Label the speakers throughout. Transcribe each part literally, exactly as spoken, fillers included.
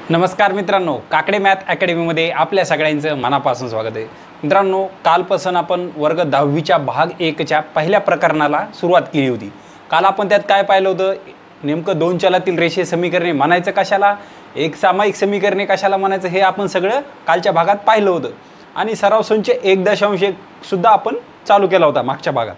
Speaker 1: नमस्कार मित्रांनो, काकडे मॅथ अकॅडमीमध्ये आपल्या सगळ्यांचं मनापासून स्वागत आहे। मित्रांनो, कालपासून आपण वर्ग दहावीच्या भाग एकच्या पहिल्या प्रकरणाला सुरुवात केली होती। काल आपण त्यात काय पाहिलं होतं, नेमकं दोन चलातील रेषीय समीकरणे म्हणायचं कशाला, एक सामायिक समीकरणे कशाला म्हणायचं हे आपण सगळं कालच्या भागात पाहिलं होतं। आणि सराव संच एक दशांश एक सुद्धा आपण चालू केला होता मागच्या भागात।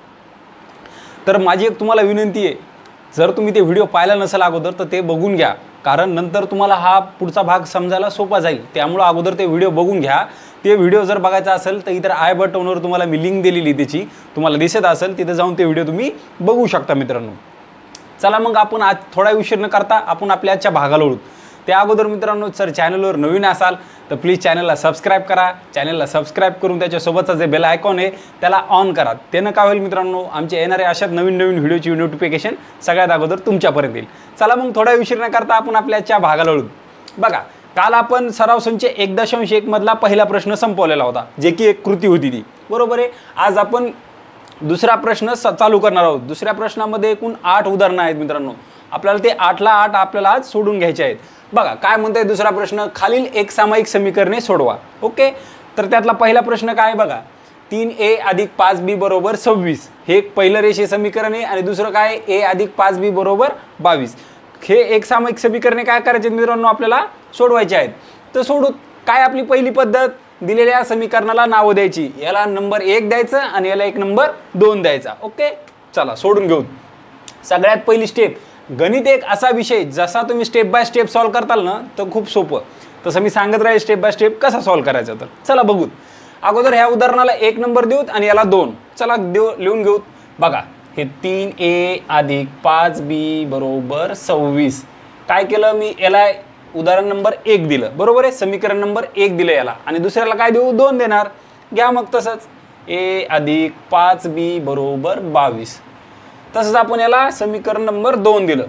Speaker 1: तर माझी एक तुम्हाला विनंती आहे, जर तुम्ही ते व्हिडिओ पाहिला नसेल अगोदर तर ते बघून घ्या, कारण नंतर तुम्हाला हा पुढचा भाग समजायला सोपा जाईल। त्यामुळे अगोदर ते व्हिडिओ बघून घ्या। ते व्हिडिओ जर बघायचा असेल तर इतर आय बटनवर तुम्हाला मी लिंक दिलेली त्याची, तुम्हाला दिसत असेल तिथे जाऊन ते व्हिडिओ तुम्ही बघू शकता मित्रांनो। चला मग आपण आज थोडा उशीर न करता आपण आपल्या आजच्या भागाला वळू। त्या अगोदर मित्रांनो, जर चॅनलवर नवीन असाल तर प्लीज चॅनलला सबस्क्राईब करा। चॅनलला सबस्क्राईब करून त्याच्यासोबतचा जे बेल आयकॉन आहे त्याला ऑन करा। त्यानं काय होईल मित्रांनो, आमचे येणारे अशाच नवीन नवीन व्हिडिओची नोटिफिकेशन सगळ्यात अगोदर तुमच्यापर्यंत येईल। चला मग थोडा उशीर न करता आपण आपल्या आजच्या भागाला वळू। बघा, काल आपण सराव संच एक दशांश एक मधला पहिला प्रश्न संपवलेला होता, जे की एक कृती होती ती, बरोबर आहे। आज आपण दुसरा प्रश्न चालू करणार आहोत। दुसऱ्या प्रश्नामध्ये एकूण आठ उदाहरणं आहेत मित्रांनो। आपल्याला ते आठला आठ आपल्याला आज सोडून घ्यायचे आहेत। बघा काय म्हणतोय दुसरा प्रश्न, खालील एक सामायिक समीकरणे सोडवा। ओके, तर त्यातला पहिला प्रश्न काय आहे बघा, तीन ए अधिक पाच बी बरोबर सव्वीस हे एक पहिलं रेषीय समीकरण आहे। आणि दुसरं काय, ए अधिक पाच बी बरोबर बावीस। हे एक सामायिक समीकरणे काय करायचे मित्रांनो, आपल्याला सोडवायचे आहेत। तर सोडू काय, आपली पहिली पद्धत, दिलेल्या समीकरणाला नाव द्यायची। याला नंबर एक द्यायचं आणि याला एक नंबर दोन द्यायचा। ओके, चला सोडून घेऊ। सगळ्यात पहिली स्टेप, गणित एक असा विषय जसा तुम्ही स्टेप बाय स्टेप सॉल्व करताल ना तर खूप सोपं, तसं मी सांगत राहील स्टेप बाय स्टेप कसा सॉल्व करायचा। तर चला बघू। अगोदर ह्या उदाहरणाला एक नंबर देऊत आणि याला दोन, चला देऊ लिहून घेऊ। बघा, हे तीन ए अधिक पाच बी बरोबर सव्वीस। काय केलं मी, याला उदाहरण नंबर एक दिलं, बरोबर आहे, समीकरण नंबर एक दिलं याला, आणि दुसऱ्याला काय देऊ, दोन देणार। घ्या मग तसंच, ए अधिक पाच बी बरोबर बावीस। तसंच आपण याला समीकरण नंबर दोन दिलं।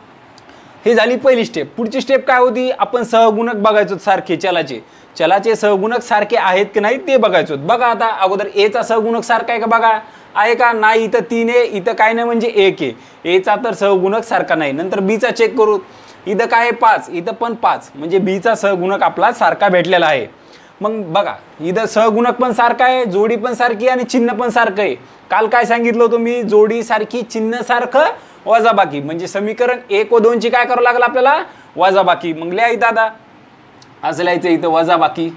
Speaker 1: ही झाली पहिली स्टेप। पुढची स्टेप काय होती, आपण सहगुणक बघायचो सारखे, चलाचे चलाचे सहगुणक सारखे आहेत की नाही ते बघायचो। बघा आता अगोदर ए चा सहगुणक सारखा आहे का, बघा आहे का नाही, इथं तीन आहे, इथं काय नाही म्हणजे एक आहे, ए चा तर सहगुणक सारखा नाही। नंतर बी चा चेक करू, इथं काय आहे पाच, इथं पण पाच, म्हणजे बी चा सहगुणक आपला सारखा भेटलेला आहे। मग बघा, इथं सहगुणक पण सारखा आहे, जोडी पण सारखी आणि चिन्ह पण सारखं आहे। काल काय सांगितलं होतं मी, जोडी सारखी चिन्ह सारखं वजाबाकी, म्हणजे समीकरण एक व दोन ची काय करावं लागलं आपल्याला, वजाबाकी। मग लिहायचं आता असं लिहायचं, इथं वजाबाकी,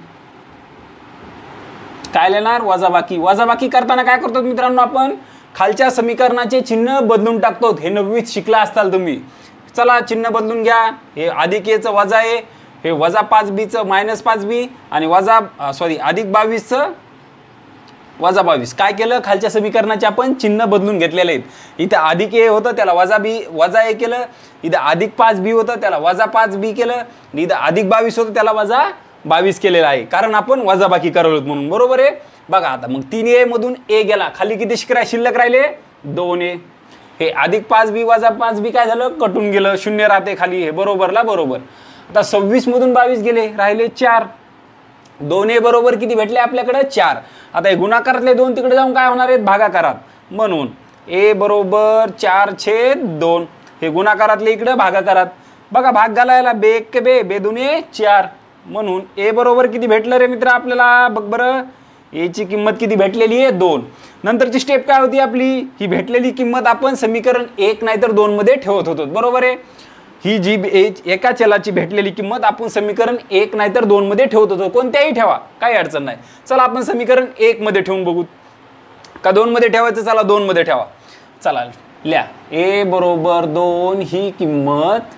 Speaker 1: काय लिहिणार, वजाबाकी। वजाबाकी करताना काय करतो मित्रांनो, आपण खालच्या समीकरणाचे चिन्ह बदलून टाकतो। हे नववीत शिकला असताल तुम्ही। चला चिन्ह बदलून घ्या, हे अधिक एचं वजा आहे, हे वजा पाच बी चं मायनस पाच बी, आणि वजा सॉरी अधिक बावीस चं वजा बावीस। काय केलं, खालच्या समीकरणाचे आपण चिन्ह बदलून घेतलेले आहेत। इथं अधिक ए होतं त्याला वजा बी वजा ए केलं, इथं अधिक पाच बी होतं त्याला वजा पाच बी केलं, आणि इथं अधिक बावीस होतं त्याला वजा बावीस केलेलं आहे, कारण आपण वजाबाकी करवलं म्हणून, बरोबर आहे। बघा आता मग तीन ए मधून ए गेला, खाली किती शिल्लक राहिले, दोन ए। हे अधिक पाच बी वजा पाच बी काय झालं, कटून गेलं, शून्य राहते खाली, हे बरोबरला बरोबर। आता सव्वीस मधून बावीस गेले, राहिले चार, दोन ए बरोबर किती भेटले आपल्याकडे, चार। आता हे गुणाकारातले दोन तिकडे जाऊन काय होणार आहेत, भागाकारात, म्हणून ए बरोबर चार छेद दोन, हे गुणाकारातले इकडे भागाकारात। बघा भाग घालायला, बे एक के बे, बे दोन्ही चार, म्हणून ए बरोबर किती भेटलं रे मित्र आपल्याला, बघ बरं, ए ची किंमत किती भेटलेली आहे, दोन। नंतरची स्टेप काय होती आपली, ही भेटलेली किंमत आपण समीकरण एक नाहीतर दोन मध्ये ठेवत होतो, बरोबर आहे। ही जी एका चलाची भेटलेली किंमत आपण समीकरण एक नाहीतर दोन मध्ये ठेवत होतो, कोणत्याही ठेवा, काही अडचण नाही। चला आपण समीकरण एक मध्ये ठेवून बघू का दोन मध्ये ठेवायचं, चला दोन मध्ये ठेवा। चला लिहा, ए बरोबर दोन ही किंमत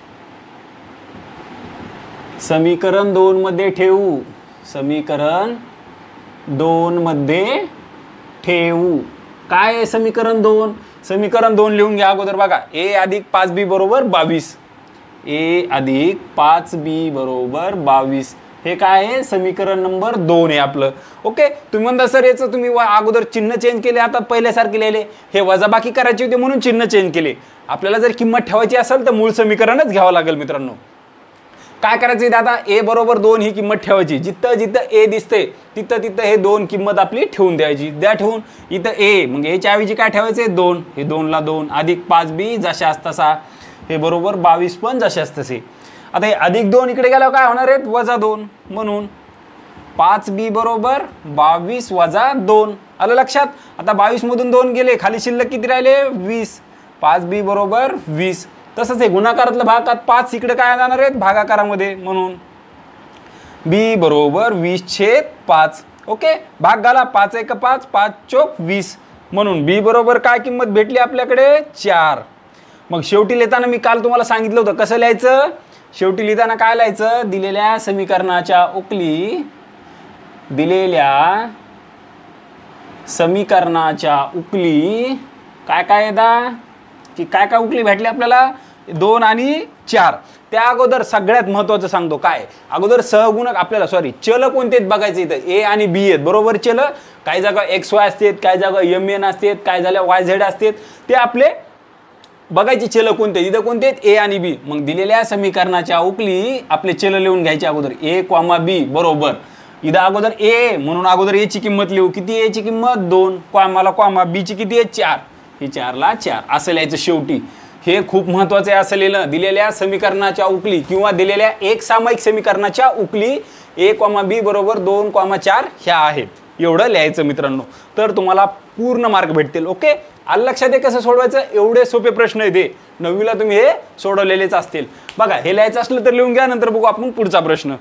Speaker 1: समीकरण दोन मध्ये ठेवू, समीकरण दोन मध्ये ठेवू। काय आहे समीकरण दोन, समीकरण दोन लिहून घ्या अगोदर। बघा, ए अधिक पाच बी बरोबर बावीस, ए अधिक पाच बी बरोबर बावीस, हे काय आहे, समीकरण नंबर दोन आहे आपलं। ओके, तुम्ही म्हणता सर याचं तुम्ही अगोदर चिन्ह चेंज केले, आता पहिल्यासारखे लिहिले, हे वजाबाकी करायची होती म्हणून चिन्ह चेंज केले। आपल्याला जर किंमत ठेवायची असेल तर मूळ समीकरणच घ्यावं लागेल मित्रांनो। काय करायचं इथं आता, ए बरोबर दोन ही किंमत ठेवायची, जिथं जिथं ए दिसते तिथं तिथं हे दोन किंमत आपली ठेवून द्यायची, द्या ठेवून। इथं ए, मग एच्या ऐवजी काय ठेवायचे, दोन, हे दोनला दोन, अधिक पाच बी जशास तसा, हे बरोबर बावीस पण जशास तसे। आता हे अधिक दोन इकडे गेल्यावर काय होणार आहेत वजा दोन, म्हणून पाच बी बरोबर बावीस वजा दोन. आलं लक्षात. आता बावीस मधून दोन गेले, खाली शिल्लक किती राहिले वीस. पाच बी बरोबर वीस. तसंच हे गुणाकारातल्या भागात पाच इकडे काय जाणार आहेत भागाकारामध्ये, म्हणून बी बरोबर वीस छेद पाच. ओके, भाग घाला. पाच एक पाच, पाच चोक वीस, म्हणून बी बरोबर काय किंमत भेटली आपल्याकडे चार. मग शेवटी लिहिताना मी काल तुम्हाला सांगितलं होतं कसं लिहायचं. शेवटी लिहिताना काय लिहायचं, दिलेल्या समीकरणाच्या उकली दिलेल्या समीकरणाच्या उकली काय काय येतात की काय काय उकली भेटली आपल्याला दोन आणि चार. त्या अगोदर सगळ्यात महत्त्वाचं सांगतो काय, अगोदर सहगुणक आपल्याला सॉरी चल कोणते आहेत बघायचं. इथं ए आणि बी आहेत बरोबर. चल काही जागा एक्स वाय असतात, काही जागा एम एन असतात, काय झाल्या वाय झेड असतात, ते आपले बघायचे चल कोणते. इथं कोणते आहेत ए आणि बी. मग दिलेल्या समीकरणाच्या उकली आपले चल लिहून घ्यायचे अगोदर ए कॉमा बी बरोबर. इथं अगोदर ए म्हणून अगोदर ए ची किंमत लिहू. किती ए ची किंमत दोन, कॉमाला कॉमा, बी ची किती आहे चार, हे चारला चार असं लिहायचं शेवटी. हे खूप महत्त्वाचं आहे असं लिहिलं. दिलेल्या समीकरणाच्या उकली किंवा दिलेल्या एक सामायिक समीकरणाच्या उकली ए कॉमा बी बरोबर दोन कॉमा चार ह्या आहेत. एवढं लिहायचं मित्रांनो, तर तुम्हाला पूर्ण मार्क भेटतील. ओके, आलं लक्षात आहे कसं सोडवायचं. एवढे सोपे प्रश्न आहेत हे, नववीला तुम्ही हे सोडवलेलेच असतील. बघा हे लिहायचं असलं तर लिहून घ्या, नंतर बघू आपण पुढचा प्रश्न.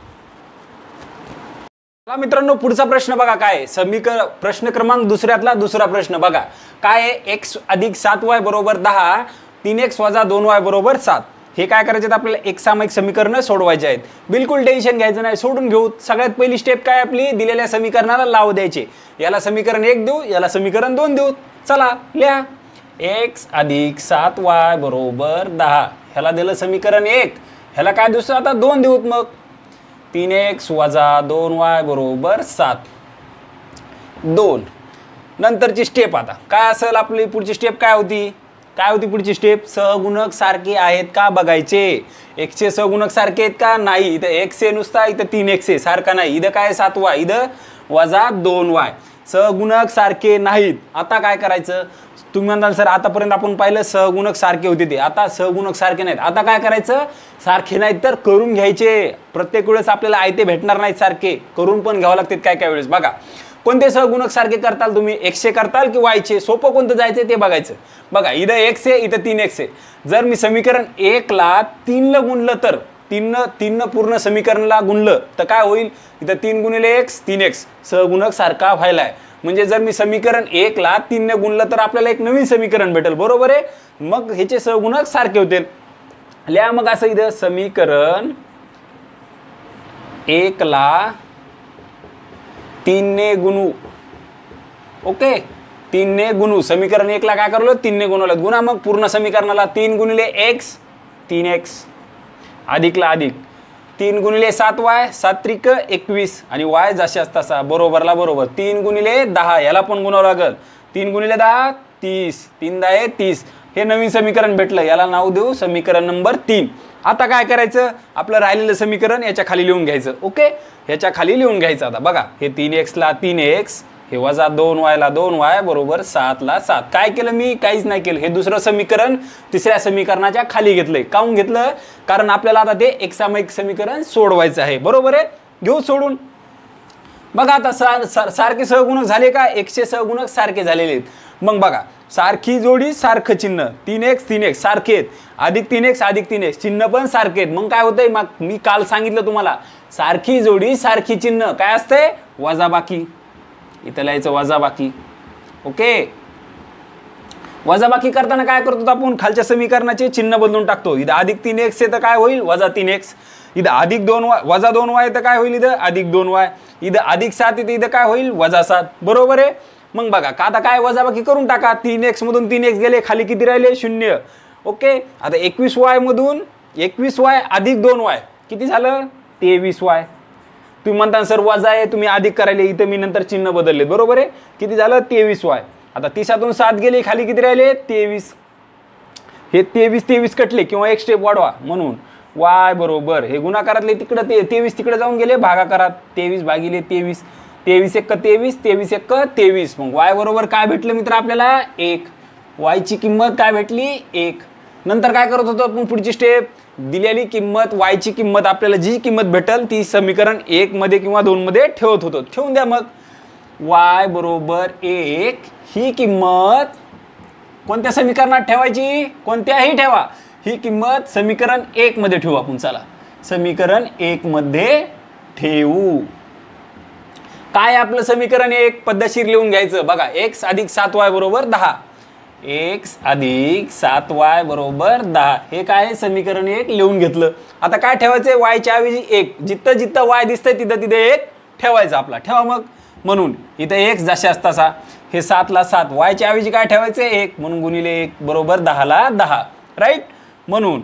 Speaker 1: मित्रांनो पुढचा प्रश्न बघा काय, समीकर प्रश्न क्रमांक दुसऱ्यातला दुसरा प्रश्न बघा काय आहे. एक्स अधिक सात वाय बरोबर दहा, तीन एक्स वजा दोन वाय बरोबर सात. हे काय करायचे आपल्याला एक सामायिक समीकरण सोडवायचे आहेत. बिलकुल टेन्शन घ्यायचं नाही, सोडून घेऊ. सगळ्यात पहिली स्टेप काय आपली, दिलेल्या समीकरणाला लाव द्यायचे. याला समीकरण एक देऊ, याला समीकरण दोन देऊ. चला लिहा. एक्स अधिक सात वाय बरोबर दहा, ह्याला दिलं समीकरण एक, ह्याला काय दुसरं आता दोन देऊत. मग तीन एक्स वजा दोन वाय बरोबर सात, दोन. नंतरची स्टेप आता काय असेल आपली पुढची स्टेप काय होती, काय होती पुढची स्टेप, सहगुणक सारखे आहेत का बघायचे. एक्सचे सहगुणक सारखे आहेत का नाही. इथं एक्स आहे नुसता, इथं तीन एक्स आहे सारखा नाही. इथं काय सात वाय, इथं वजा दोन वाय, सहगुणक सारखे नाहीत. आता काय करायचं तुम्ही म्हणाल सर आतापर्यंत आपण पाहिलं सहगुणक सारखे होते ते, आता सहगुणक सारखे नाहीत. आता काय करायचं, सारखे नाहीत तर करून घ्यायचे. प्रत्येक वेळेस आपल्याला आयते भेटणार नाहीत, सारखे करून पण घ्यावं लागतात काय काय वेळेस. बघा कोणते सहगुणक सारखे करताल तुम्ही, एक्सचे करताल की वायचे, सोपं कोणतं जायचं ते बघायचं. बघा इथं एक्स आहे, इथं तीन एक्स आहे. जर मी समीकरण एकला तीनला गुणलं तर तीन तीन पूर्ण समीकरणला गुणलं तर काय होईल, इथं तीन गुणिले एक्स तीन एक्स सहगुणक सारखा व्हायला आहे. म्हणजे जर मी समीकरण एकला तीनने गुणलं तर आपल्याला एक नवीन समीकरण भेटेल बरोबर आहे. मग ह्याचे सहगुणक सारखे होतील. लिहा मग असं इथं समीकरण एकला तीनने गुणू. ओके, तीनने गुणू. समीकरण एकला काय करलो तीनने गुणवलं, गुणा मग पूर्ण समीकरणाला. तीन गुणिले एक्स तीन एक्स, अधिकला अधिक, तीन गुणिले सात वाय सात त्रिक एकवीस आणि वाय जशाच तसा बरोबरला बरोबर. तीन गुणिले दहा, याला पण गुणावं लागल. तीन गुणिले दहा तीस, तीन दहा आहे तीस. हे नवीन समीकरण भेटलं, याला नाव देऊ समीकरण नंबर तीन. आता काय करायचं, आपलं राहिलेलं समीकरण याच्या खाली लिहून घ्यायचं. ओके, ह्याच्या खाली लिहून घ्यायचं. आता बघा हे तीन एक्सला तीन एक्स, हे वजा दोन वायला दोन वाय बरोबर सातला सात. काय केलं मी, काहीच नाही केलं. हे दुसरं समीकरण तिसऱ्या समीकरणाच्या खाली घेतलंय. काऊन घेतलं, कारण आपल्याला आता ते एक सामायिक समीकरण सोडवायचं आहे बरोबर आहे. घेऊ सोडून. बघा आता सार सारखे सहगुणक झाले का, एकशे सहगुणक सारखे झालेले आहेत. मग बघा सारखी जोडी सारखं चिन्ह, तीन एक्स तीन एक्स सारखे आहेत, अधिक तीन एक्स अधिक तीन एक्स चिन्ह पण सारखे आहेत. मग काय होतंय, मग मी काल सांगितलं तुम्हाला सारखी जोडी सारखी चिन्ह काय असते, वजाबाकी. इथं लिहायचं वजाबाकी. ओके, वजाबाकी करताना काय करतो आपण, खालच्या समीकरणाचे चिन्ह बदलून टाकतो. इथं अधिक तीन एक्स आहे तर काय होईल वजा तीन एक्स. इथं अधिक दोन वाय वजा दोन वाय तर काय होईल, इथं अधिक दोन वाय. इथं अधिक सात येते, इथं काय होईल वजा सात बरोबर आहे. मग बघा का आता काय वजाबाकी करून टाका. तीन एक्स मधून तीन एक्स गेले, खाली किती राहिले शून्य. ओके, आता एकवीस वाय मधून एकवीस वाय अधिक दोन वाय किती झालं तेवीस वाय. तुम्ही म्हणता सर वजा आहे तुम्ही अधिक करायले, इथं मी नंतर चिन्ह बदलले बरोबर आहे. किती झालं तेवीस वाय. आता तिसातून सात गेले, खाली किती राहिले तेवीस. हे तेवीस तेवीस कटले किंवा एक स्टेप वाढवा, म्हणून वाय बरोबर हे गुणाकारातले तिकडं ते तेवीस तिकडे जाऊन गेले भागाकारात. तेवीस भागिले तेवीस, तेवीस एक तेवीस, तेवीस एक तेवीस. मग वाय बरोबर काय भेटलं मित्र आपल्याला एक. वायची किंमत काय भेटली एक. नंतर काय करत होतो आपण पुढची स्टेप, दिलेली किंमत वायची किंमत आपल्याला जी किंमत भेटल ती समीकरण एक मध्ये किंवा दोन मध्ये ठेवत होतो. ठेवून द्या मग. वाय बरोबर एक ही किंमत कोणत्या समीकरणात ठेवायची? कोणत्याही ठेवा. ही किंमत समीकरण एक मध्ये ठेवू आपण. चला समीकरण एक मध्ये ठेवू. काय आपलं समीकरण एक? पद्धतशीर लिहून घ्यायचं बघा. एक्स अधिक सात वाय बरोबर दहा. एक्स अधिक सात वाय बरोबर दहा हे काय समीकरण एक लिहून घेतलं. आता काय ठेवायचंय? वायच्या ऐवजी एक. जिथं जिथं वाय दिसतंय तिथं तिथे एक ठेवायचं आपला. ठेवा मग. म्हणून इथं एक जशास तसा. हे सातला सात. वायच्या ऐवजी काय ठेवायचंय? एक. म्हणून गुणिले एक बरोबर दहाला दहा. राईट. म्हणून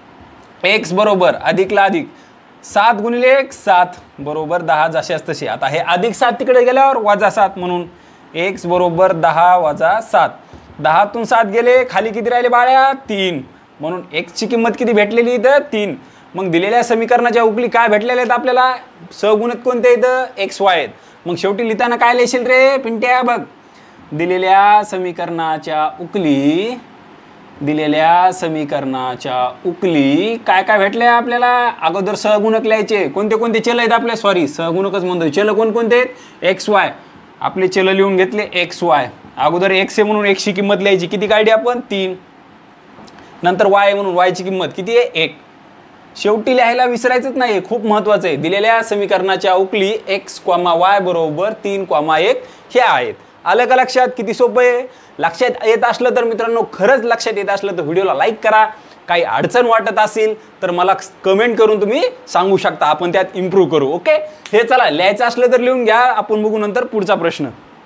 Speaker 1: एक्स बरोबर अधिकला अधिक सात गुणिले एक सात बरोबर दहा जशास तसे. आता हे अधिक सात तिकडे गेल्यावर वजा सात. म्हणून एक्स बरोबर दहा वजा सात. दहातून सात गेले खाली किती राहिले बाळ्या? तीन. म्हणून एक्सची किंमत किती भेटलेली इथं? तीन. मग दिलेल्या समीकरणाच्या उकली काय भेटलेल्या आहेत आपल्याला? सगुणक कोणते इथं? एक्स वाय आहेत. मग शेवटी लिहिताना काय लिहिशील रे पिंट्या? बघ दिलेल्या समीकरणाच्या उकली दिलेल्या समीकरणाच्या उकली काय काय भेटल्या आपल्याला? अगोदर सहगुणक लिहायचे. कोणते कोणते चल आहेत आपले? सॉरी सहगुणकच म्हणतो. चल कोणकोणते आहेत? X Y. आपले चल लिहून घेतले एक्स वाय. अगोदर एक्स आहे म्हणून एक्सची किंमत लिहायची. किती काढली आपण? तीन. नंतर वाय म्हणून वायची किंमत किती आहे? एक. शेवटी लिहायला विसरायचंच नाही. खूप महत्वाचं आहे. दिलेल्या समीकरणाच्या उकली एक्स कॉमा वाय बरोबर तीन कॉमा एक ह्या आहेत. आलं का लक्षात? किती सोपं आहे. लक्षात येत असलं तर मित्रांनो, खरंच लक्षात येत असलं तर व्हिडिओला लाईक करा. काही अडचण वाटत असेल तर मला कमेंट करून तुम्ही सांगू शकता. आपण त्यात इम्प्रूव्ह करू. ओके. हे चला लिहायचं असलं तर लिहून घ्या. आपण बघू नंतर पुढचा प्रश्न.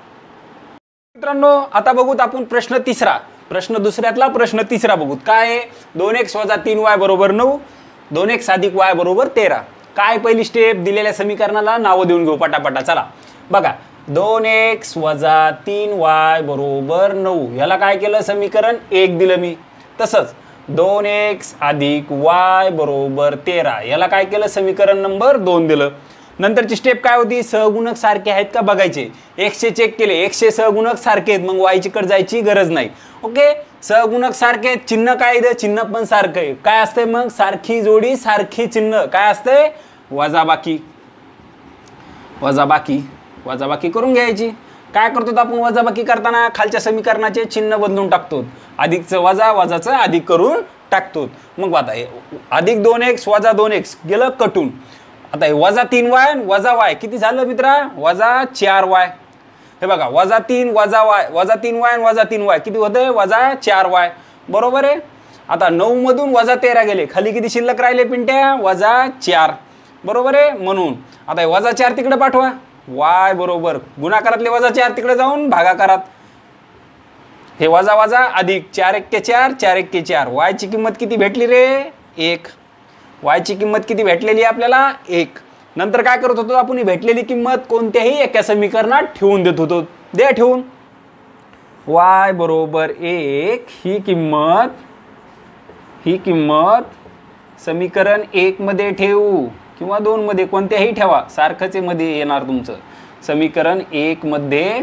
Speaker 1: मित्रांनो आता बघूत आपण प्रश्न तिसरा. प्रश्न दुसऱ्यातला प्रश्न तिसरा बघूत. काय आहे? दोन एक्स वजा तीन वाय बरोबर नऊ. दोन एक्स अधिक वाय बरोबर तेरा. काय पहिली स्टेप? दिलेल्या समीकरणाला नावं देऊन घेऊ पटापटा. चला बघा. दोन एक्स वजा तीन वाय बरोबर नऊ. याला काय केलं? समीकरण एक दिलं मी. तसंच दोन एक्स अधिक वाय बरोबर तेरा याला काय केलं? समीकरण नंबर दोन दिलं. नंतरची स्टेप काय होती? सहगुणक सारखे आहेत का बघायचे. एक्सचे चेक केले. एक्सचे सहगुणक सारखे आहेत. मग वायची कडे जायची गरज नाही. ओके. सहगुणक सारखे आहेत. चिन्ह काय इथं? चिन्ह पण सारखं आहे. काय असतंय मग? सारखी जोडी सारखी चिन्ह. काय असतंय? वजाबाकी. वजाबाकी वजाबाकी करून घ्यायची. काय करतो आपण वजाबाकी करताना? खालच्या समीकरणाचे चिन्ह बदलून टाकतो. अधिकचं वजा वजाचं अधिक करून टाकतो. मग आता अधिक दोन एक्स वजा दोन एक्स गेलं कटून. आता हे वजा तीन वाय वजा वाय किती झालं मित्रा? वजा चार वाय. हे बघा वजा तीन वजा वाय वजा तीन वाय वजा तीन वाय किती होतंय? वजा चार वाय. बरोबर आहे. आता नऊ मधून वजा तेरा गेले. खाली किती शिल्लक राहिले पिंट्या? वजा चार. बरोबर आहे. म्हणून आता हे वजा चार तिकडे पाठवा. वाय बरोबर गुणाकारातले वजा चार तिकडे जाऊन भागाकारात. हे वजा वजा अधिक चार एक्के चार चार एक्के चार. वायची किंमत किती भेटली रे? एक. वायची किंमत किती भेटलेली आपल्याला? एक. नंतर काय करत होतो आपण? ही भेटलेली किंमत कोणत्याही एका समीकरणात ठेवून देत होतो. दे ठेवून. वाय बरोबर एक ही किंमत ही किंमत समीकरण एक मध्ये ठेवू किंवा दोन मध्ये कोणत्याही ठेवा. सारखंच मध्ये येणार तुमचं. समीकरण एक मध्ये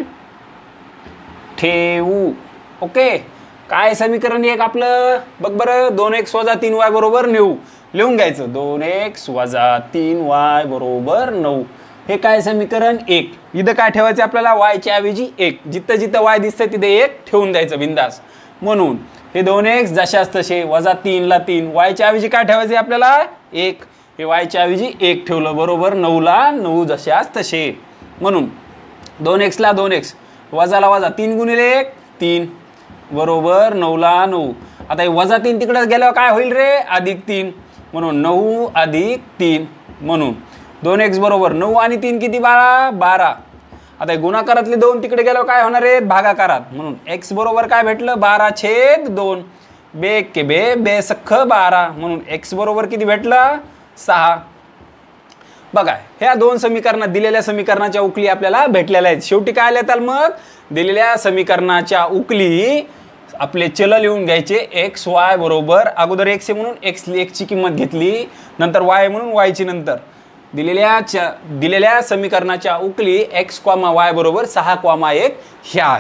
Speaker 1: ठेवू. ओके. काय समीकरण एक आपलं? बघ बरं. दोन एक्स वजा तीन वाय बरोबर नऊ. लिहून घ्यायचं. दोन एक्स वजा तीन वाय बरोबर नऊ. हे काय समीकरण एक. इथं काय ठेवायचं आपल्याला? वायच्या ऐवजी एक. जिथं जिथं वाय दिसतंय तिथे एक ठेवून द्यायचं बिंदास. म्हणून हे दोन एक्स जशास तसे वजा तीनला तीन. वायच्या ऐवजी काय ठेवायचे आपल्याला? एक. हे वायच्या ऐवजी एक ठेवलं. बरोबर नऊला नऊ जशास तसे. म्हणून दोन एक्सला दोन एक्स वजाला वजा तीन गुणिले एक तीन बरोबर नऊला नऊ. आता हे वजा तीन तिकडे गेल्यावर काय होईल रे? अधिक तीन. म्हणून नऊ अधिक तीन. म्हणून दोन एक्स बरोबर नऊ आणि तीन किती? बारा. बारा. आता गुणाकारातले दोन तिकडे गेल्यावर काय होणार आहे? भागाकारात. म्हणून एक्स बरोबर काय भेटलं? बारा छेद दोन. बे के बे बे सख्ख बारा. म्हणून एक्स बरोबर किती भेटलं? सहा. बघा ह्या दोन समीकरणात दिलेल्या समीकरणाच्या उकली आपल्याला भेटलेल्या आहेत. शेवटी काय लिहिताल मग? दिलेल्या समीकरणाच्या उकली आपले चल लिहून घ्यायचे. एक्स वाय बरोबर अगोदर एक्स आहे म्हणून एक्स एक्सची किंमत घेतली. नंतर वाय म्हणून वायची. नंतर दिलेल्या दिलेल्या समीकरणाच्या उकली एक्स कॉमा वाय बरोबर सहा कॉमा एक ह्या आहेत.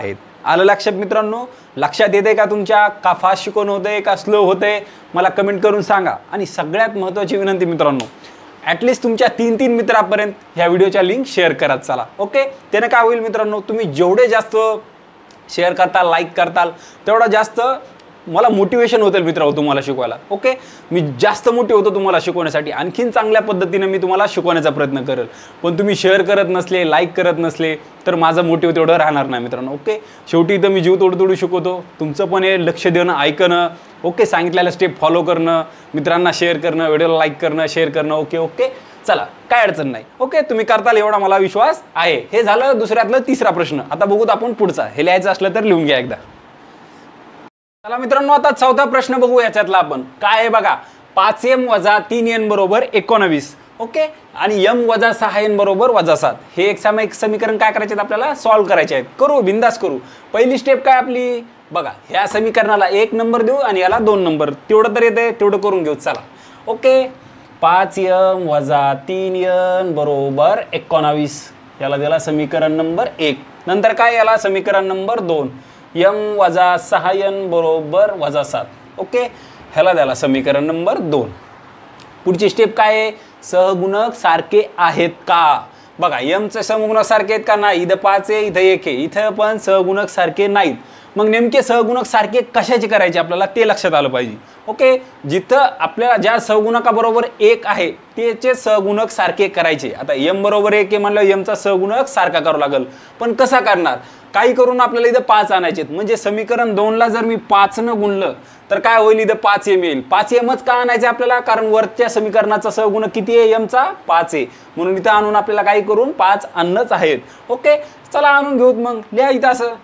Speaker 1: आलं लक्षात मित्रांनो? लक्षात येते का तुमच्या? का फास्ट शिकवणं होतंय का स्लो होतंय? मला कमेंट करून सांगा. आणि सगळ्यात महत्त्वाची विनंती मित्रांनो, ॲटलिस्ट तुमच्या तीन तीन मित्रांपर्यंत ह्या व्हिडिओच्या लिंक शेअर करत चला. ओके, त्यानं काय होईल मित्रांनो, तुम्ही जेवढे जास्त शेअर करताल, लाईक करताल, तेवढा जास्त मला मोटिवेशन होतं मित्रांनो तुम्हाला शिकवायला. ओके, मी जास्त मोठी होतो तुम्हाला शिकवण्यासाठी, आणखीन चांगल्या पद्धतीने मी तुम्हाला शिकवण्याचा प्रयत्न करेल. पण तुम्ही शेअर करत नसले, लाईक करत नसले तर माझं मोटिव तेवढं राहणार नाही मित्रांनो. ओके, शेवटी इथं मी जीव तोडू तोडू शिकवतो. तुमचं पण हे लक्ष देणं, ऐकणं, ओके, सांगितलेलं स्टेप फॉलो करणं, मित्रांना शेअर करणं, व्हिडिओला लाईक करणं, शेअर करणं. ओके ओके चला, काय अडचण नाही. ओके, तुम्ही करताल एवढा मला विश्वास आहे. हे झालं दुसऱ्यातलं तिसरा प्रश्न. आता बघूत आपण पुढचा. हे लिहायचं असलं तर लिहून घ्या एकदा. चला मित्रांनो, आता चौथा प्रश्न बघू. याच्यातला आपण काय आहे बघा, पाच एम वजा तीन एन बरोबर एकोणावीस. ओके, आणि एम वजा सहा एन बरोबर वजा सात. हे एक सामायिक समीकरण काय करायचे आपल्याला? सॉल्व्ह करायचे आहेत. करू, बिंदास करू. पहिली स्टेप काय आपली बघा, ह्या समीकरणाला एक नंबर देऊ आणि याला दोन नंबर. तेवढं तर येते, तेवढं करून घेऊ. चला, ओके, पाच एम वजा तीन एन बरोबर एकोणावीस. याला दिला समीकरण नंबर एक. नंतर काय, याला समीकरण नंबर दोन. यम वजा सहा एन बरोबर वजा सात. ओके, ह्याला द्याला समीकरण नंबर दोन. पुढची स्टेप काय आहे? सहगुणक सारखे आहेत का? बघा, यमचे सहगुणक सारखे आहेत का? नाही. इथं पाच आहे, इथं एक आहे, इथं पण सहगुणक सारखे नाहीत. मग नेमके सहगुणक सारखे कशाचे करायचे आपल्याला ते लक्षात आलं पाहिजे. ओके, जिथं आपल्याला ज्या सहगुणकाबरोबर एक आहे त्याचे सहगुणक सारखे करायचे. आता यम बरोबर एक आहे म्हणलं, यमचा सहगुणक सारखा करावा लागेल. पण कसा करणार? काही करून आपल्याला इथं पाच आणायचे. म्हणजे समीकरण दोनला जर मी पाचनं गुणलं तर काय होईल? इथं पाच एम येईल. पाच एमच का आणायचे आपल्याला? कारण वरच्या समीकरणाचा सहगुणक किती आहे? एमचा पाच आहे. म्हणून इथं आणून आपल्याला काही करून पाच आणणंच आहेत. ओके, चला आणून घेऊत. मग लिहा इथं असं,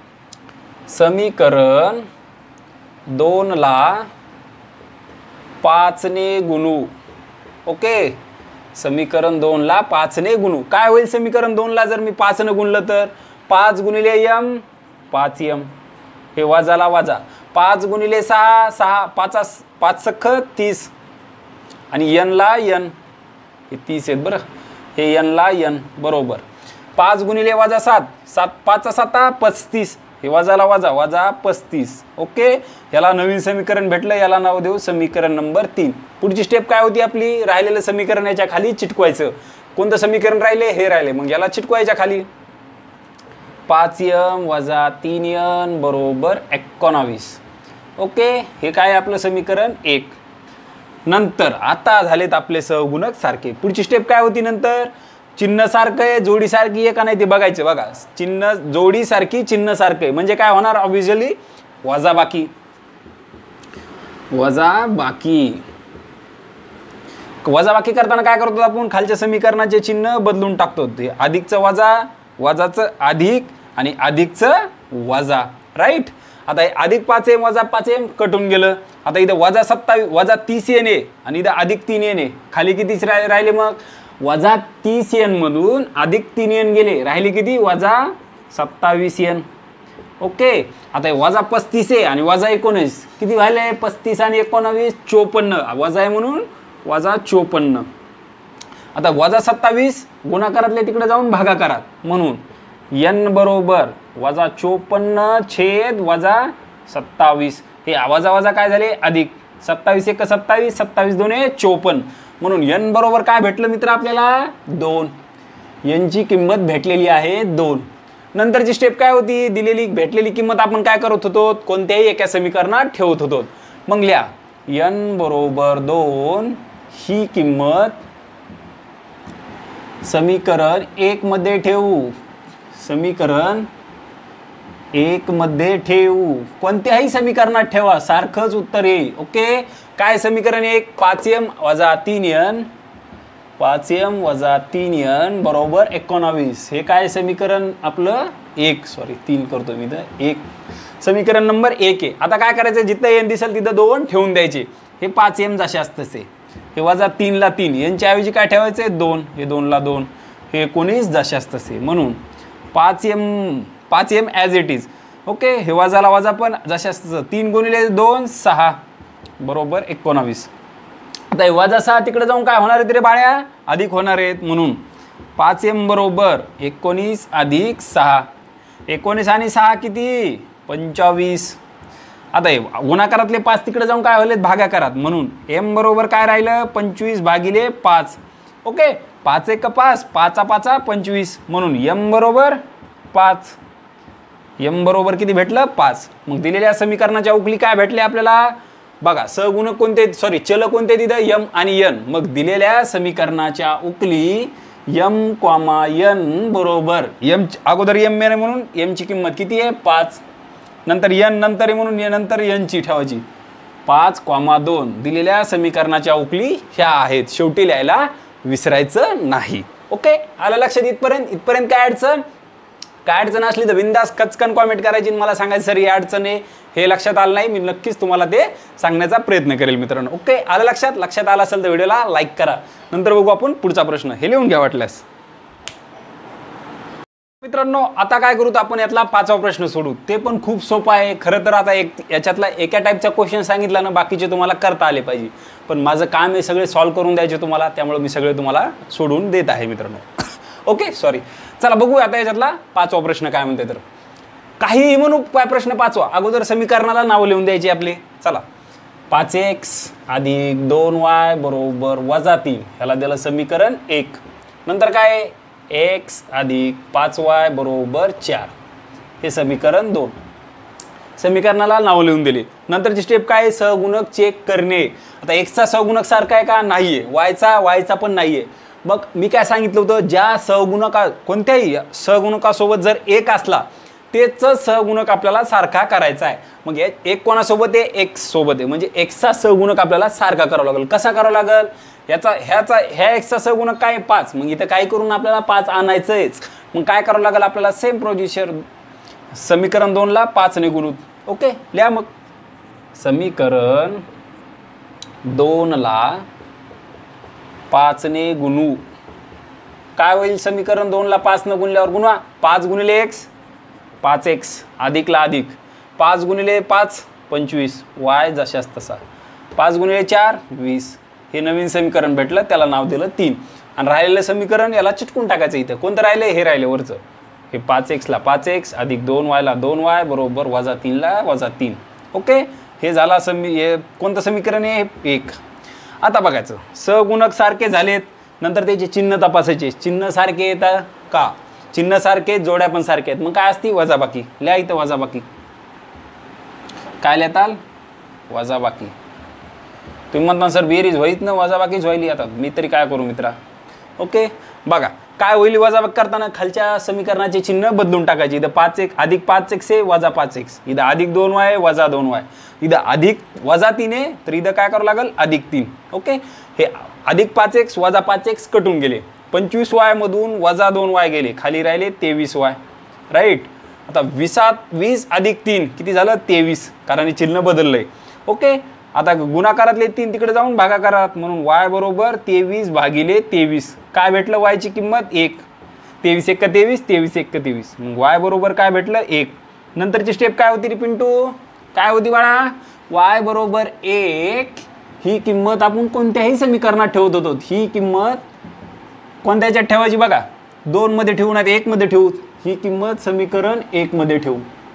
Speaker 1: समीकरण दोनला पाचने गुणू. ओके, समीकरण दोनला पाचने गुणू. काय होईल समीकरण दोनला जर मी पाचनं गुणलं तर? पाच गुणिले यम, पाच यम, हे वाजाला वाजा. पाच गुणिले सहा, सहा, पाचा पाच सख तीस, आणि यनला यन, हे तीस आहेत बरं, हे यनला यन बरोबर. पाच गुणिले वाजा सात, सात पाचा साता पस्तीस, हे वाजाला वाजा, वाजा पस्तीस. ओके, याला नवीन समीकरण भेटलं, याला नाव देऊ समीकरण नंबर तीन. पुढची स्टेप काय होती आपली? राहिलेलं समीकरण याच्या खाली चिटकवायचं. कोणतं समीकरण राहिले? हे राहिले. मग याला चिटकवायच्या खाली. पाच एम वजा तीन एन बरोबर एकोणावीस. ओके, हे काय आपलं समीकरण एक. नंतर आता झालेत आपले सहगुणक सारखे. पुढची स्टेप काय होती नंतर? चिन्ह सारखं आहे, जोडी सारखी आहे का नाही ते बघायचं. बघा, चिन्ह जोडी सारखी, चिन्ह सारखं आहे म्हणजे काय होणार? ऑब्व्हियसली वजा बाकी, वजा बाकी. वजा बाकी करताना काय करतो आपण? खालच्या समीकरणाचे चिन्ह बदलून टाकतो. ते अधिकचं वजा, वजाचं अधिक आणि अधिकचं वजा. राईट. आता हे अधिक पाच एम वजा पाच एम कटून गेलं. आता इथं वजा सत्तावीस, वजा तीस एन आहे आणि इथं अधिक तीन एन आहे. खाली किती राहिले? मग वजा तीस एन मधून अधिक तीन एन गेले, राहिले किती? वजा सत्तावीस एन. ओके, आता हे वजा पस्तीस आहे आणि वजा एकोणीस, किती व्हायले? पस्तीस आणि एकोणावीस चोपन्न. वजा आहे म्हणून वजा चोपन्न. आता वजा सत्तावीस गुणाकारातले तिकडे जाऊन भागाकारात, म्हणून एन बरोबर वजा चोपन्न छेद वजा सत्तावीस. हे वजा वजा काय झाले? अधिक. सत्तावीस एक सत्तावीस, सत्तावीस दोन चोपन्न. म्हणून एन बरोबर काय भेटलं मित्र आपल्याला? दोन. एनची किंमत भेटलेली आहे दोन. नंतरची स्टेप काय होती? दिलेली भेटलेली किंमत आपण काय करत होतो? कोणत्याही एका समीकरणात ठेवत होतो. मग लिहा, एन बरोबर दोन ही किंमत समीकरण एक मध्ये ठेवू. समीकरण एक मध्ये ठेवू. कोणत्याही समीकरणात ठेवा, सारखंच उत्तर येईल. ओके, काय समीकरण एक? पाच एम वजा तीन एन, पाच एम वजा तीन एन बरोबर एकोणावीस. हे काय समीकरण आपलं? एक. सॉरी, तीन करतो मी तर. एक समीकरण नंबर एक आहे. आता काय करायचं? जिथं एन दिसेल तिथं दोन ठेवून द्यायचे. हे पाच एम जसे असतसे, हे वजा तीनला तीन, यांच्या ऐवजी काय ठेवायचे? दोन. हे दोनला दोन, हे एकोणीस जसे असतसे. म्हणून पाच एम, पाच M as it is. Okay, हे वजाला वजा पण जसे असतं. तीन गुणिले दोन सहा बरोबर एकोणावीस. आता हे वजा सहा तिकडे जाऊन काय होणार आहे रे बाळ्या? अधिक होणार आहेत. म्हणून पाच एम बरोबर एकोणीस अधिक सहा. एकोणीस आणि सहा किती पंचवीस. आता हे गुणाकारातले पाच तिकडे जाऊन काय होले भागाकारात, म्हणून एम बरोबर काय राहिलं पंचवीस भागिले पाच. ओके, पाच एक पाच, पाचा पाचा पंचवीस, म्हणून एम बरोबर पाच. एम बरोबर किती भेटलं पाच. मग दिलेल्या समीकरणाच्या उकली काय भेटले आपल्याला बघा. सगुणक कोणते सॉरी चल कोणते तिथं यम आणि यन. मग दिलेल्या समीकरणाच्या उकली यम कॉमा यन बरोबर यम अगोदर यम आहे म्हणून यमची किंमत किती आहे पाच, नंतर यन नंतर आहे म्हणून नंतर यनची ठेवायची पाच कॉमा दोन. दिलेल्या समीकरणाच्या उकली ह्या आहेत, शेवटी लिहायला विसरायचं नाही. ओके, आलं लक्षात इथपर्यंत. इथपर्यंत काय अडचण काय अडचण असली तर बिंदास कचकन कॉमेंट करायची, मला सांगायचं सर ही अडचण आहे हे लक्षात आलं नाही, मी नक्कीच तुम्हाला ते सांगण्याचा प्रयत्न करेल मित्रांनो. ओके, आलं लक्षात. लक्षात आलं असेल तर व्हिडिओला लाईक करा. नंतर बघू आपण पुढचा प्रश्न, हे लिहून घ्या वाटल्यास. मित्रांनो आता काय करू तर आपण यातला पाचवा प्रश्न सोडू. ते पण खूप सोपा आहे खरं तर. आता एक याच्यातला एका टाईपचा क्वेश्चन सांगितला ना, बाकीचे तुम्हाला करता आले पाहिजे, पण माझं काम आहे सगळे सॉल्व्ह करून द्यायचे तुम्हाला, त्यामुळे मी सगळे तुम्हाला सोडून देत आहे मित्रांनो. ओके सॉरी, चला बघू आता याच्यातला पाचवा प्रश्न काय म्हणते तर. काही म्हणू काय प्रश्न पाचवा, अगोदर समीकरणाला नाव लिहून द्यायची आपली. चला, पाच एक्स अधिक दोन वाय बरोबर वजा तीन, ह्याला दिलं समीकरण एक. नंतर काय एक्स अधिक पाच वाय बरोबर चार, हे समीकरण दोन. समीकरणाला नाव लिहून दिले. नंतरची स्टेप काय सहगुणक चेक करणे. आता एक्सचा सहगुणक सारखा आहे का नाहीये, वायचा वायचा पण नाहीये. मग मी काय सांगितलं होतं, ज्या सहगुणका कोणत्याही सहगुणकासोबत जर एक असला तेच सहगुणक आपल्याला सारखा करायचा आहे. मग एक कोणासोबत आहे एक्स सोबत आहे, म्हणजे एक्सचा सहगुणक आपल्याला सारखा करावा लागेल. कसा करावा लागेल, याचा ह्याचा ह्या एक्सचा सहगुणक काय पाच, मग इथं काय करून आपल्याला पाच आणायचंच. मग काय करावं लागेल आपल्याला सेम प्रोसिजर, समीकरण दोनला पाच ने गुणू. ओके लिहा मग, समीकरण दोनला पाच ने गुणू. काय होईल समीकरण दोनला पाच न गुणल्यावर गुणवा. पाच गुणिले एक्स पाच एक्स अधिकला अधिक, पाच गुणिले पाच पंचवीस, वाय जशास तसा. पाच गुणिले चार वीस, हे नवीन समीकरण भेटलं, त्याला नाव दिलं तीन. आणि राहिलेलं समीकरण याला चिटकून टाकायचं. इथं कोणतं राहिलं हे राहिले वरचं, हे पाच एक्सला पाच एक्स अधिक दोन वायला दोन वाय बरोबर वजा तीनला वजा तीन. ओके, हे झाला समी हे कोणतं समीकरण आहे एक. आता बघायचं सहगुणक सारखे झालेत, नंतर त्याचे चिन्ह तपासायचे. चिन्ह सारखे येतात का, चिन्ह सारखे जोड्या पण सारखे आहेत, मग काय असती वजाबाकी. लिहा इथं वजाबाकी. काय लिहिताल वजाबाकी. तुम्ही म्हणता सर बेरीज व्हायच ना वजाबाकीच व्हायली, आता मी तरी काय करू मित्रा. ओके बघा काय होईल वजाबाकी करताना खालच्या समीकरणाचे चिन्ह बदलून टाकायचे. इथं पाच एक अधिक पाच एक्स आहे वजा पाच एक्स, इथं अधिक दोन वाय वजा दोन वाय, इथं अधिक वजा तीन आहे तर इथं काय करावं लागेल अधिक तीन. ओके, हे अधिक पाच एक्स वजा पाच एक्स कटून गेले, पंचवीस वाय मधून वजा दोन वाय गेले, खाली राहिले तेवीस वाय. राईट, आता वीसात वीस अधिक तीन किती झालं तेवीस, कारण हे चिन्ह बदललंय. ओके, आता गुणाकारातले तीन तिकडे जाऊन भागाकारात, म्हणून वाय बरोबर तेवीस भागिले तेवीस. काय भेटलं वायची किंमत एक. तेवीस एक तेवीस, तेवीस एक तेवीस, मग वाय बरोबर काय भेटलं एक. नंतरची स्टेप काय होती रे पिंटू, काय होती बाळा, वाय बरोबर एक. ही किंमत आपण कोणत्याही समीकरणात ठेवत होतो, ही किंमत कोणत्या ह्याच्यात ठेवायची बघा, दोन मध्ये ठेवू नाही एक मध्ये ठेवू. ही किंमत समीकरण एक मध्ये ठेवू,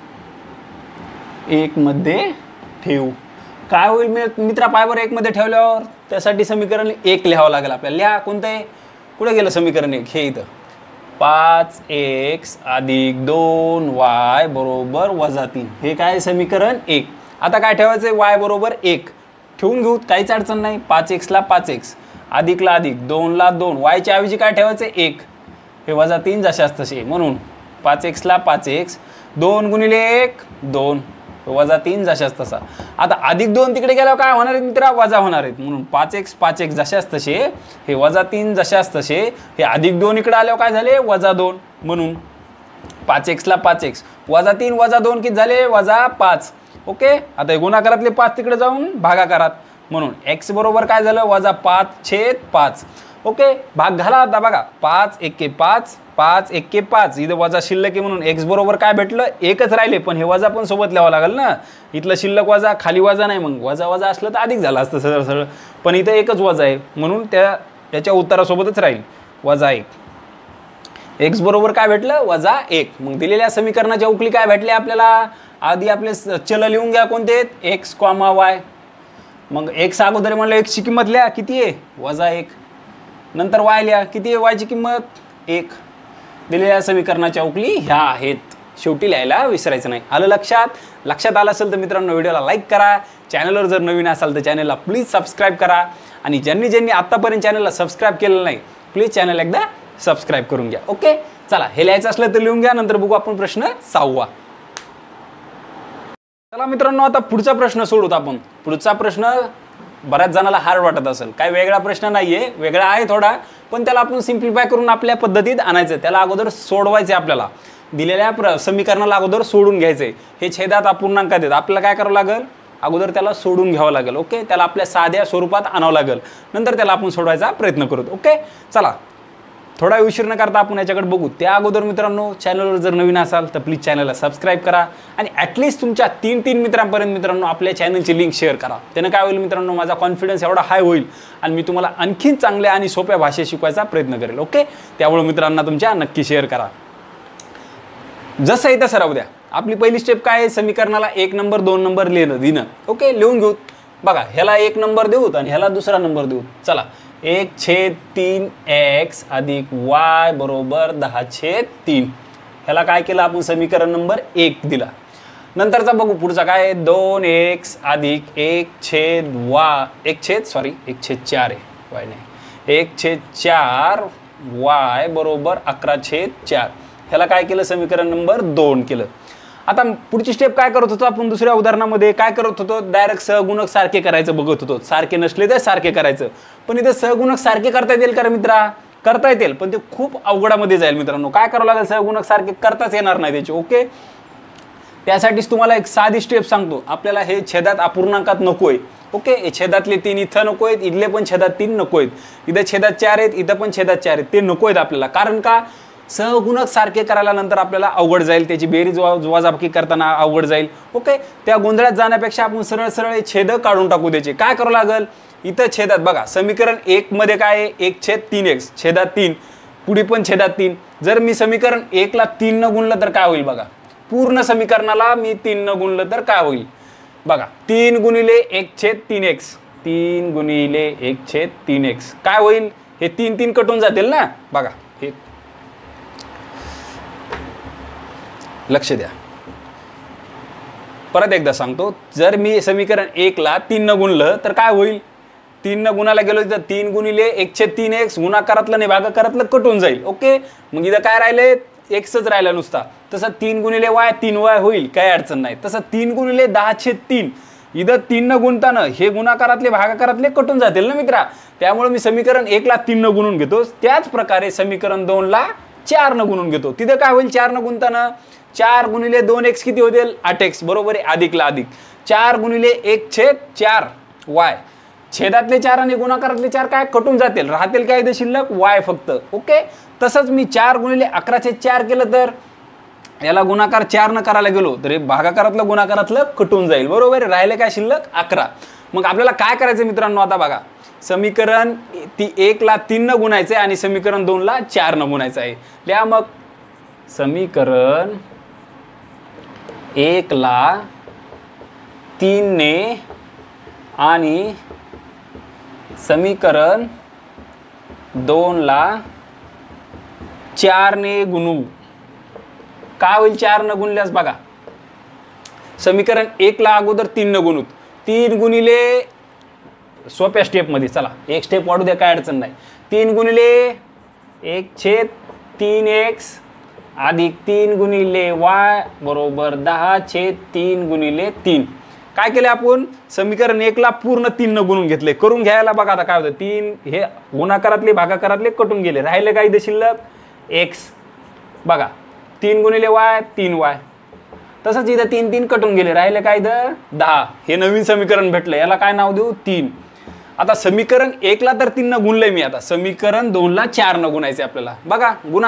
Speaker 1: एक मध्ये ठेवू. काय होईल मित्रा पायवर एक मध्ये ठेवल्यावर, त्यासाठी समीकरण एक लिहावं लागेल आपल्याला. लिहा कोणतं आहे, कुठे गेलं समीकरण एक, हे इथं. पाच एक्स अधिक दोन वाय बरोबर वजा तीन, हे काय समीकरण एक. आता काय ठेवायचंय वाय बरोबर एक ठेवून घेऊ, काहीच अडचण नाही. पाच एक्सला पाच एक्स अधिकला अधिक दोनला दोन, वायच्या ऐवजी काय ठेवायचं एक, हे वजा तीन जशास तसे, म्हणून पाच एक्सला पाच एक्स, दोन गुणिले एक दोन, वजा तीन जशास तसा. आता अधिक दोन तिकडे गेल्यावर काय होणार आहेत मित्रा, वजा होणार आहेत, म्हणून पाच एक्स पाच एक्स जशास तसे, हे वजा तीन जशास तसे, हे अधिक दोन इकडे आल्यावर काय झाले वजा दोन, म्हणून पाच एक्सला पाच एक्स वजा तीन वजा दोन किती झाले वजा पाच. ओके, आता हे गुणाकारातले पाच तिकडे जाऊन भागाकारात, म्हणून एक्स बरोबर काय झालं वजा पाच छेद पाच. ओके, भाग घाला आता बघा, पाच एके पाच, पाच एके पाच, इथं वजा शिल्लक आहे म्हणून एक्स बरोबर काय भेटलं एकच राहिले, पण हे वजा पण सोबत लिहावं लागेल ना. इथलं शिल्लक वजा खाली वजा नाही, मग वजा वजा असलं तर अधिक झालं असतं सरळ सरळ, पण इथं एकच वजा आहे म्हणून त्या त्याच्या उत्तरासोबतच राहील वजा एक. एक्स बरोबर काय भेटलं वजा एक. मग दिलेल्या समीकरणाच्या उकली काय भेटले आपल्याला, आधी आपले चल लिहून घ्या कोणते आहेत, एक्स कॉमा वाय. मग एक्स अगोदर म्हणलं एक्सची किंमत लिहा किती आहे वजा एक, नंतर वाय लिहा किती आहे वायची किंमत एक. दिलेल्या समीकरणाच्या उकली ह्या आहेत. शेवटी लिहायला विसरायचं नाही. आलं लक्षात? लक्षात आलं असेल तर मित्रांनो व्हिडिओला लाईक करा. चॅनलवर जर नवीन असाल तर चॅनलला प्लीज सबस्क्राईब करा. आणि ज्यांनी ज्यांनी आत्तापर्यंत चॅनलला सबस्क्राईब केलेलं नाही प्लीज चॅनल एकदा सबस्क्राईब करून घ्या. ओके चला, हे लिहायचं असलं तर लिहून घ्या, नंतर बघू आपण प्रश्न सहावा. चला मित्रांनो, आता पुढचा प्रश्न सोडूत आपण. पुढचा प्रश्न बऱ्याच जणांना हार्ड वाटत असेल. काय वेगळा प्रश्न नाहीये, वेगळा आहे थोडा, पण त्याला आपण सिम्प्लिफाय करून आपल्या पद्धतीत आणायचं. त्याला अगोदर सोडवायचे, आपल्याला दिलेल्या प्र समीकरणाला अगोदर सोडून घ्यायचे. हे छेदात अपूर्णांकात आहेत, आपल्याला काय करावं लागेल, अगोदर त्याला सोडून घ्यावं लागेल. ओके, त्याला आपल्या साध्या स्वरूपात आणावं लागेल, नंतर त्याला आपण सोडवायचा प्रयत्न करू. ओके चला, थोडा उशीर न करता आपण याच्याकडे बघू. त्या अगोदर मित्रांनो, चॅनलवर जर नवीन असाल तर प्लीज चॅनलला सबस्क्राईब करा आणि ॲटलिस्ट तुमच्या तीन तीन मित्रांपर्यंत मित्रांनो आपल्या चॅनलची लिंक शेअर करा. त्यानं काय होईल मित्रांनो, माझा कॉन्फिडन्स एवढा हाय होईल आणि मी तुम्हाला आणखीन चांगल्या आणि सोप्या भाषेत शिकवायचा प्रयत्न करेल. ओके, त्यामुळे मित्रांना तुमच्या नक्की शेअर करा. जसं आहे तसं राहू द्या. आपली पहिली स्टेप काय आहे, समीकरणाला एक नंबर दोन नंबर लिहिणं दिनं. ओके, लिहून घेऊ. बघा, ह्याला एक नंबर देऊत आणि ह्याला दुसरा नंबर देऊ. चला, एक छेद तीन एक्स अधिक वाय बरोबर दहा छेद तीन. ह्याला काय केलं आपण, समीकरण नंबर एक दिला. नंतरचा बघू पुढचा काय, दोन एक्स अधिक एक छेद वा एक छेद सॉरी एक छेद चार आहे, वाय नाही, एक छेद चार वाय बरोबर अकरा छेद चार. ह्याला काय केलं, समीकरण नंबर दोन केलं. आता पुढची स्टेप काय करत होतो आपण, दुसऱ्या उदाहरणामध्ये काय करत होतो, डायरेक्ट सहगुणक सारखे करायचं बघत होतो. सारखे नसले तर सारखे करायचं, पण इथे सहगुणक सारखे करता येतील का मित्रा, करता येतील, पण ते खूप अवघडामध्ये जाईल मित्रांनो. काय करावं लागेल, सहगुणक सारखे करताच येणार नाही त्याचे. ओके, त्यासाठीच तुम्हाला एक साधी स्टेप सांगतो. आपल्याला हे छेदात अपूर्णांकात नकोय. ओके, हे छेदातले तीन इथं नको आहेत, इथले पण छेदात तीन नको आहेत, इथं छेदात चार आहेत, इथं पण छेदात चार आहेत, ते नको आहेत आपल्याला. कारण का, सहगुणक सारखे करायला नंतर आपल्याला अवघड जाईल, त्याची बेरीज वजाबाकी करताना अवघड जाईल. ओके, त्या गोंधळात जाण्यापेक्षा आपण सरळ सरळ छेद काढून टाकू द्यायचे. काय करावं लागेल, इथं छेदात बघा समीकरण एक मध्ये काय आहे, एक छेद तीन एक्स छेदात तीन, पुढे पण छेदात तीन. जर मी समीकरण एकला तीन न गुणलं तर काय होईल बघा, पूर्ण समीकरणाला मी तीन न गुणलं तर काय होईल बघा, तीन गुणिले एक छेद तीन एक्स, तीन गुणिले एक छेद तीन एक्स काय होईल, हे तीन तीन कटून जातील ना. बघा हे लक्ष द्या, परत एकदा सांगतो. जर मी समीकरण एक ला तीन न गुणलं तर काय होईल, तीन न गुणाला गेलो तर तीन गुणिले एकशे तीन एक्स गुणाकारातलं नाही भागाकारातलं कटून जाईल. ओके, मग इथं काय राहिले, एक्सच राहिला नुसता. तसं तीन गुणिले वाय तीन वाय होईल, काही अडचण नाही. तसं तीन गुणिले दहा छेद तीन, इथं तीन न गुणताना हे गुणाकारातले भागाकारातले कटून जातील ना मित्रा. त्यामुळे मी समीकरण एक ला तीन न गुणून घेतो, त्याच प्रकारे समीकरण दोन ला चार न गुणून घेतो. तिथं काय होईल, चार न गुणताना चार गुणिले दोन एक्स किती होतील, आठ एक्स बरोबर आहे, अधिकला अधिक चार गुणिले एक छेद चार वाय, छेदातले चार आणि गुणाकारातले चार काय कटून जातील, राहतील काय इथे शिल्लक वाय फक्त. ओके, तसंच मी चार गुणिले अकरा छेद चार केलं तर याला गुणाकार चार न करायला गेलो तर हे भागाकारातलं गुणाकारातलं कटून जाईल बरोबर आहे, राहिले काय शिल्लक अकरा. मग आपल्याला काय करायचं मित्रांनो, आता बघा समीकरण ती एक ला तीन न गुणायचं आहे आणि समीकरण दोन ला चार न गुणायचं आहे. लिहा मग, समीकरण एक ला तीन ने आणि समीकरण दोन ला चार ने गुणू. काय होईल चार न गुणल्यास बघा, समीकरण एक ला अगोदर तीन न गुणूत, तीन गुणिले सोप्या स्टेप मध्ये, चला एक स्टेप वाढू द्या काय अडचण नाही, तीन गुणिले एक छेद तीन एक्स अधिक तीन गुणिले वाय बरोबर दहा छेद तीन गुणिले तीन. काय केले आपण, समीकरण एक ला पूर्ण तीन न गुणून घेतले. करून घ्यायला बघा आता काय होतं, तीन हे गुणाकारातले भागाकारातले कटून गेले, राहिले काय इथे शिल्लक एक्स. बघा तीन गुणिले वाय तीन वाय, तसंच इथं तीन तीन कटून गेले, राहिले काय इथं दहा. हे नवीन समीकरण भेटलं, याला काय नाव देऊ, तीन. आता समीकरण एक ला तर तीन न गुणलंय मी, आता समीकरण दोन ला चार न गुणायचे आपल्याला. बघा गुणा,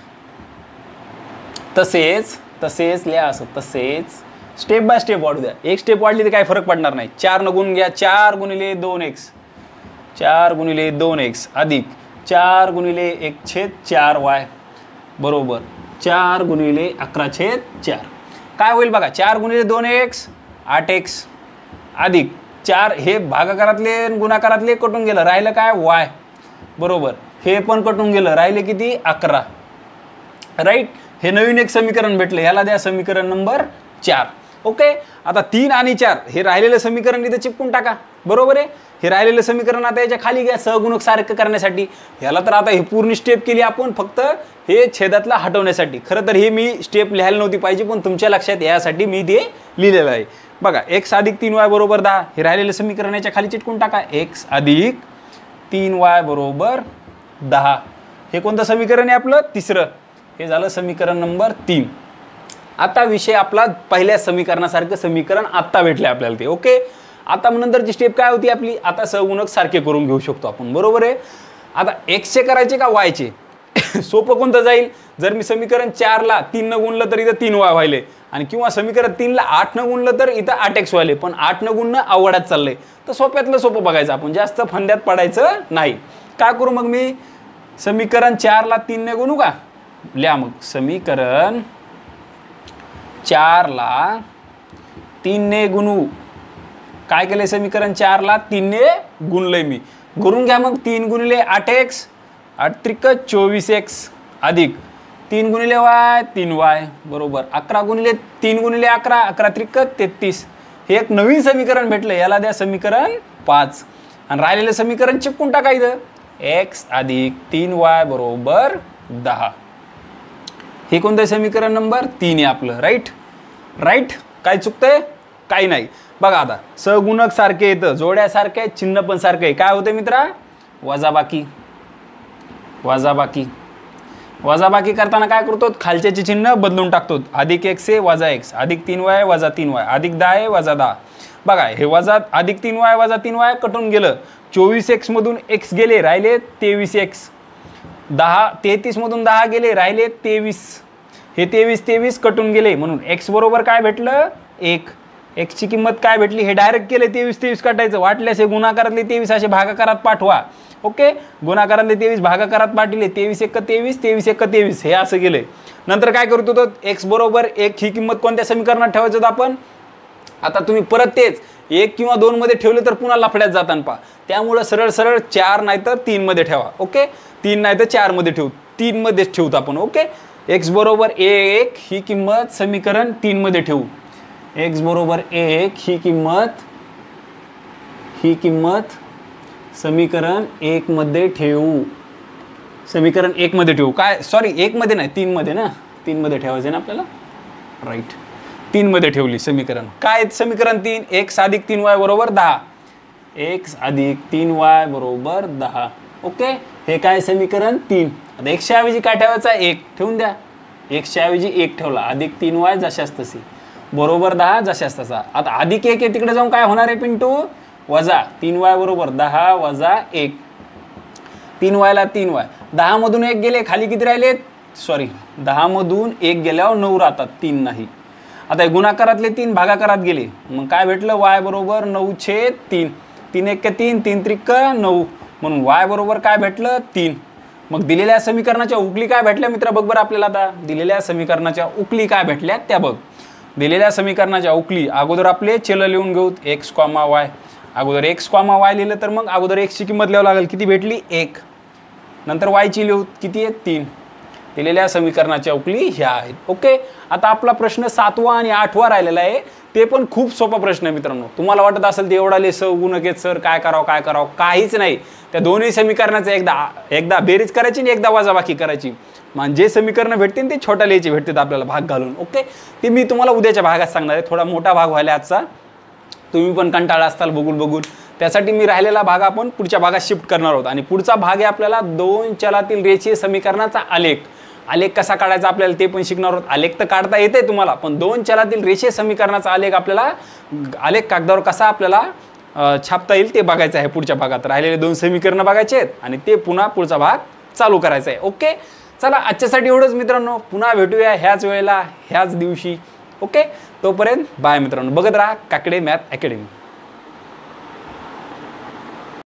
Speaker 1: तसेच तसेच लिहा असं, तसेच स्टेप बाय स्टेप वाढू द्या. एक स्टेप वाढली तर काय फरक पडणार नाही. चार न गुण घ्या, चार गुणिले दोन एक्स, चार गुणिले दोन एक्स अधिक चार गुणिले एक छेद चार वाय बरोबर चार गुणिले अकरा छेद चार काय होईल बघा. चार गुणिले दोन एक्स आठ एक्स अधिक चार हे भागाकारातले गुणाकारातले कटून गेलं राहिलं काय वाय. बरोबर हे पण कटून गेलं राहिले किती अकरा. राईट हे नवीन एक समीकरण भेटलं ह्याला द्या समीकरण नंबर चार. ओके आता तीन आणि चार हे राहिलेलं समीकरण इथे चिपकून टाका. बरोबर आहे हे राहिलेलं समीकरण आता याच्या खाली घ्या सहगुणक सारखं करण्यासाठी. ह्याला तर आता ही पूर्ण स्टेप केली आपण फक्त हे छेदातला हटवण्यासाठी. खरं तर हे मी स्टेप लिहायला नव्हती पाहिजे पण तुमच्या लक्षात यासाठी मी ते लिहिलेलं आहे. बघा एक्स अधिक तीन वाय बरोबर दहा हे राहिलेलं समीकरण याच्या खाली चिटकून टाका. एक्स अधिक तीन वाय बरोबर दहा हे कोणतं समीकरण आहे आपलं तिसरं. हे झालं समीकरण नंबर तीन. आता विषय आपला पहिल्या समीकरणासारखं समीकरण आत्ता भेटले आपल्याला ते. ओके आता नंतरची स्टेप काय होती आपली. आता सहगुणक सारखे करून घेऊ शकतो आपण. बरोबर आहे आता एक्सचे करायचे का वायचे. सोपं कोणतं जाईल जर मी समीकरण चारला तीन न गुणलं तर इथं तीन वाय व्हायले आणि किंवा समीकरण तीनला आठ न गुणलं तर इथं आठ एक्स व्हायले. पण आठ न गुणणं अवघडात चाललंय तर सोप्यातलं सोपं बघायचं आपण जास्त फंद्यात पडायचं नाही. काय करू मग मी समीकरण चारला तीन ने गुणू का. लिहा मग समीकरण चारला तीन ने गुणू. काय केलंय समीकरण चारला तीन ने गुणलंय मी. गुणून घ्या मग तीन गुणिले आठ एक्स आठ त्रिक चोवीस एक्स अधिक तीन गुणिले वाय तीन वाय बरोबर अकरा गुणिले तीन गुणिले अकरा अकरा त्रिक तेहतीस. हे एक नवीन समीकरण भेटलं याला द्या समीकरण पाच आणि राहिलेलं समीकरण चिपकून टाका इथं. एक्स अधिक तीन वाय बरोबर दहा. हे कोणतं समीकरण नंबर तीन आहे आपलं. राईट राईट काय चुकतंय काही नाही. बघा आता सहगुणक सारखे येतं जोड्यासारखे चिन्ह पण सारखं आहे. काय होतं मित्रा वजाबाकी वजाबाकी वजाबाकी करताना काय करतो खालच्याचे चिन्ह बदलून टाकतो. अधिक एक्स आहे वजा एक्स अधिक तीन वाय वजा तीन वाय अधिक दहा आहे वजा दहा. बघा हे वजा अधिक तीन वाय वजा तीन वाय कटून गेलं. चोवीस एक्स मधून एक्स गेले राहिले तेवीस एक्स. दहा तेहतीस मधून दहा गेले राहिले तेवीस. हे तेवीस तेवीस कटून गेले म्हणून एक्स बरोबर काय भेटलं एक. एक्सची किंमत काय भेटली हे डायरेक्ट केले तेवीस तेवीस काटायचं. वाटल्यास हे गुणाकारातले तेवीस असे भागाकारात पाठवा. ओके गुणाकारातले तेवीस भागाकारात पाठवले तेवीस एक तेवीस तेवीस एक तेवीस हे असं गेले. नंतर काय करतो तो एक्स बरोबर एक ही किंमत कोणत्या समीकरणात ठेवायचं होतं आपण. आता तुम्ही परत तेच एक किंवा दोन मध्ये ठेवले तर पुन्हा लफड्यात जाताना पहा. त्यामुळे सरळ सरळ चार नाही तर तीन मध्ये ठेवा. ओके तीन नाही तर चार मध्ये ठेवू तीन मध्येच ठेवतो आपण. ओके एक्स बरोबर एक ही किंमत समीकरण तीन मध्ये ठेवू. एक्स बरोबर एक ही किंमत ही किंमत समीकरण एक मध्ये ठेवू. समीकरण एक मध्ये ठेवू काय सॉरी एक मध्ये नाही तीन मध्ये ना तीन मध्ये ठेवायचं ना आपल्याला. राईट तीन मध्ये ठेवली समीकरण. काय समीकरण तीन एक्स अधिक तीन वाय बरोबर दहा. एक्स अधिक तीन वाय बरोबर दहा. ओके हे काय समीकरण तीन. आता एकशे ऐवजी काय ठेवायचा एक ठेवून द्या. एकशे ऐवजी एक ठेवला अधिक तीन वाय जशास तशी बरोबर दहा जशास तसा. आता अधिक एक आहे तिकडे जाऊन काय होणार आहे पिंटू वजा तीन वाय बरोबर दहा वजा एक. तीन वायला तीन वाय दहा मधून एक गेले खाली किती राहिले सॉरी दहा मधून एक गेल्यावर नऊ राहतात तीन नाही. आता गुणाकारातले तीन भागाकारात गेले मग काय भेटलं वाय बरोबर नऊ छेद तीन. तीन एक तीन तीन त्रिक नऊ म्हणून वाय बरोबर काय भेटलं तीन. मग दिलेल्या समीकरणाच्या उकली काय भेटल्या मित्रा बघ बरं आपल्याला. आता दिलेल्या समीकरणाच्या उकली काय भेटल्या त्या बघ. दिलेल्या समीकरणाच्या उकली अगोदर आपले चल लिहून घेऊ. एक्स कॉमा वाय अगोदर एक्स कॉमा वाय लिहिलं तर मग अगोदर एक्सची किंमत लिहावं लागेल किती भेटली एक. नंतर वायची लिहू किती आहे तीन. दिलेल्या समीकरणाच्या उकली ह्या आहेत. ओके आता आपला प्रश्न सातवा आणि आठवा राहिलेला आहे. ते पण खूप सोपा प्रश्न आहे मित्रांनो. तुम्हाला वाटत असेल ते एवढा ले सहगुणक आहेत सर काय करावं काय करावं काहीच नाही. त्या दोन्ही समीकरणाचं एकदा एकदा बेरीज करायची आणि एकदा वजाबाकी करायची. म्हणजे समीकरण भेटतील ते छोट्या लिहायचे भेटतात आपल्याला भाग घालून. ओके ते मी तुम्हाला उद्याच्या भागात सांगणार आहे. थोडा मोठा भाग व्हायला आजचा तुम्ही पण कंटाळा असताल बघून बघून. त्यासाठी मी राहिलेला भाग आपण पुढच्या भागात शिफ्ट करणार आहोत. आणि पुढचा भाग आहे आपल्याला दोन चलातील रेषीय समीकरणाचा आलेख. आलेख कसा काढायचा आपल्याला ते पण शिकणार आहोत. आलेख तर काढता येते तुम्हाला पण दोन चलातील रेषीय समीकरणाचा आलेख आपल्याला आलेख कागदावर कसा आपल्याला छापता येईल ते बघायचं आहे पुढच्या भागात. राहिलेले दोन समीकरणं बघायचे आहेत आणि ते पुन्हा पुढचा भाग चालू करायचा आहे. ओके चला आजच्यासाठी एवढंच मित्रांनो. पुन्हा भेटूया ह्याच वेळेला ह्याच दिवशी. ओके तोपर्यंत बाय मित्रांनो. बघत राहा काकडे मॅथ अकॅडमी.